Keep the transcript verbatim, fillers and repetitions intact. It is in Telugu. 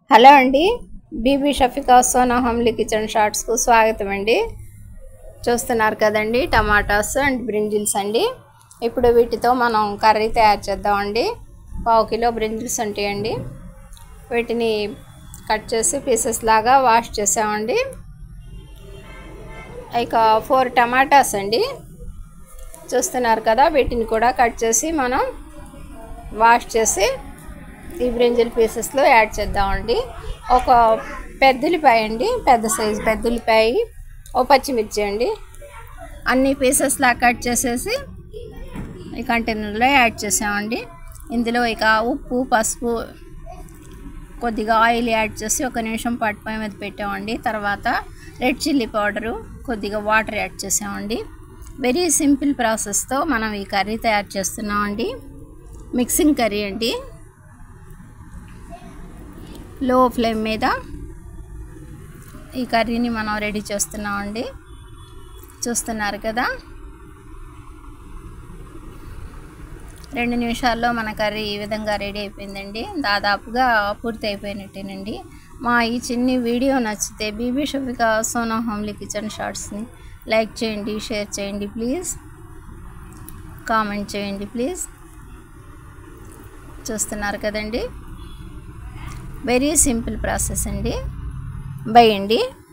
హలో అండి, బీబీ షఫికా సోనా హోమ్లీ కిచెన్ షార్ట్స్కు స్వాగతం అండి. చూస్తున్నారు కదండి, టమాటాస్ అండ్ బ్రింజిల్స్ అండి. ఇప్పుడు వీటితో మనం కర్రీ తయారు చేద్దామండి. పావు కిలో బ్రింజిల్స్ ఉంటాయండి. వీటిని కట్ చేసి పీసెస్ లాగా వాష్ చేసామండి. ఇక ఫోర్ టమాటాస్ అండి, చూస్తున్నారు కదా, వీటిని కూడా కట్ చేసి మనం వాష్ చేసి ఈ బ్రింజల్ పీసెస్లో యాడ్ చేద్దామండి. ఒక పెద్దలిపాయ అండి, పెద్ద సైజు పెద్దలిపాయ, ఓ పచ్చిమిర్చి అండి, అన్ని పీసెస్లా కట్ చేసేసి ఈ కంటైనర్లో యాడ్ చేసామండి. ఇందులో ఇక ఉప్పు, పసుపు, కొద్దిగా ఆయిల్ యాడ్ చేసి ఒక నిమిషం పాటు పొయ్యి మీద పెట్టామండి. తర్వాత రెడ్ చిల్లీ పౌడరు, కొద్దిగా వాటర్ యాడ్ చేసామండి. వెరీ సింపుల్ ప్రాసెస్తో మనం ఈ కర్రీ తయారు చేస్తున్నామండి. మిక్సింగ్ కర్రీ అండి. లో ఫ్లేమ్ మీద ఈ కర్రీని మనం రెడీ చేస్తున్నామండి. చూస్తున్నారు కదా, రెండు నిమిషాల్లో మన కర్రీ ఈ విధంగా రెడీ అయిపోయిందండి. దాదాపుగా పూర్తి అయిపోయినట్టేనండి. మా ఈ చిన్ని వీడియో నచ్చితే బీబీ షఫికా సోనా హోమ్లీ కిచెన్ షార్ట్స్ని లైక్ చేయండి, షేర్ చేయండి ప్లీజ్, కామెంట్ చేయండి ప్లీజ్. చూస్తున్నారు కదండి, వెరీ సింపుల్ ప్రాసెస్ అండి. బై అండి.